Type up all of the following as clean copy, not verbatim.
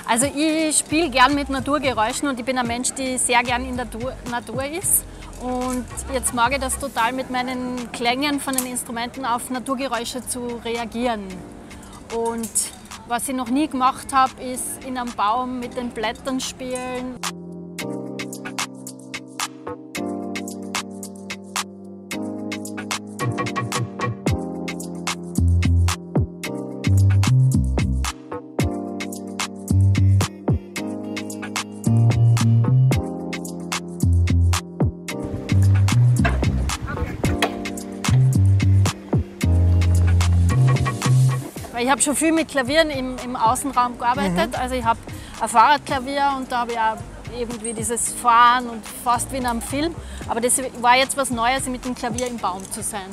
Also ich spiele gern mit Naturgeräuschen und ich bin ein Mensch, der sehr gern in der Natur ist. Und jetzt mag ich das total, mit meinen Klängen von den Instrumenten auf Naturgeräusche zu reagieren. Und was ich noch nie gemacht habe, ist in einem Baum mit den Blättern spielen. Ich habe schon viel mit Klavieren im Außenraum gearbeitet. Also ich habe ein Fahrradklavier und da habe ich auch irgendwie dieses Fahren und fast wie in einem Film. Aber das war jetzt was Neues, mit dem Klavier im Baum zu sein.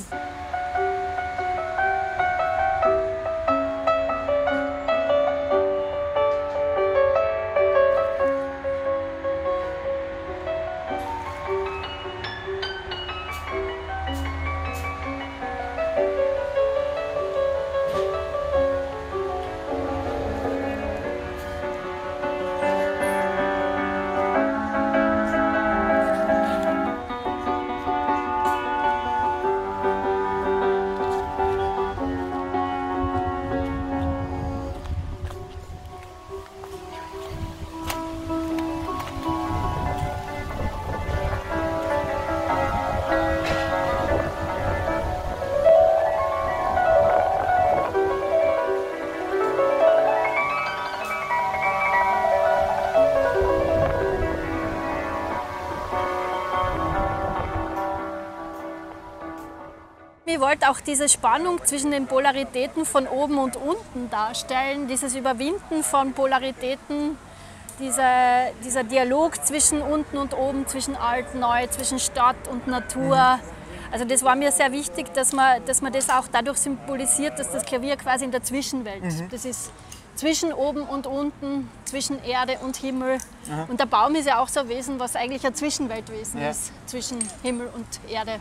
Ich wollte auch diese Spannung zwischen den Polaritäten von oben und unten darstellen, dieses Überwinden von Polaritäten, dieser Dialog zwischen unten und oben, zwischen alt und neu, zwischen Stadt und Natur. Also das war mir sehr wichtig, dass man das auch dadurch symbolisiert, dass das Klavier quasi in der Zwischenwelt, das ist zwischen oben und unten, zwischen Erde und Himmel. Und der Baum ist ja auch so ein Wesen, was eigentlich ein Zwischenweltwesen ist, zwischen Himmel und Erde.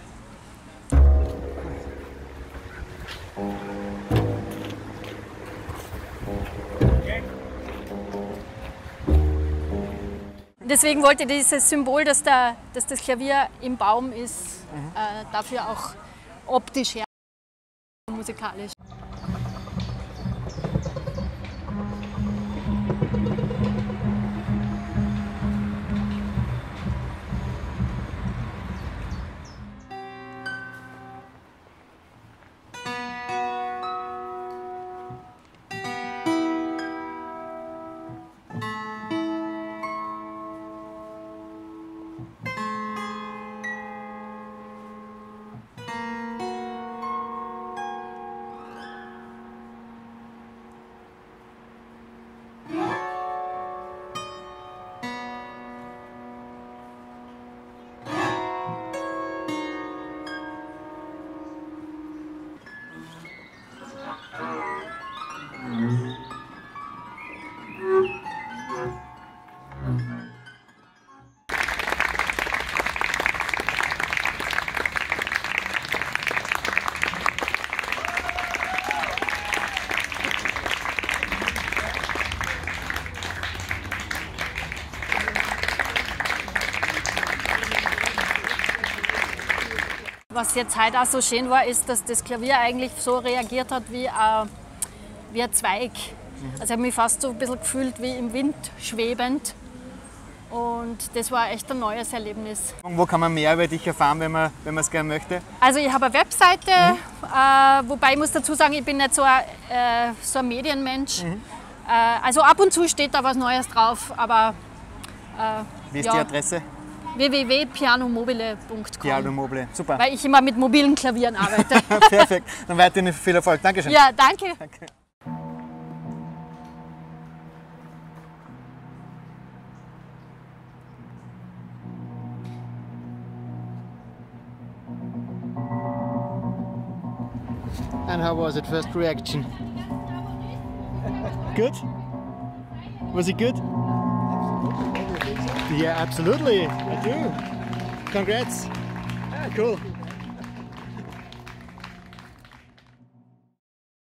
Deswegen wollte ich dieses Symbol, dass das Klavier im Baum ist, dafür auch optisch her, musikalisch. Was jetzt heute auch so schön war, ist, dass das Klavier eigentlich so reagiert hat wie ein Zweig. Also ich habe mich fast so ein bisschen gefühlt wie im Wind schwebend. Und das war echt ein neues Erlebnis. Und wo kann man mehr über dich erfahren, wenn man es gerne möchte? Also ich habe eine Webseite, wobei ich muss dazu sagen, ich bin nicht so ein Medienmensch. Also ab und zu steht da was Neues drauf, aber wie ist die Adresse? www.pianomobile.com. Pianomobile, super. Weil ich immer mit mobilen Klavieren arbeite. Perfekt, dann weiterhin viel Erfolg. Dankeschön. Ja, danke. Danke. And how was it? First reaction? Good? Was it good? Yeah, absolutely. I do. Congrats. Ah, cool.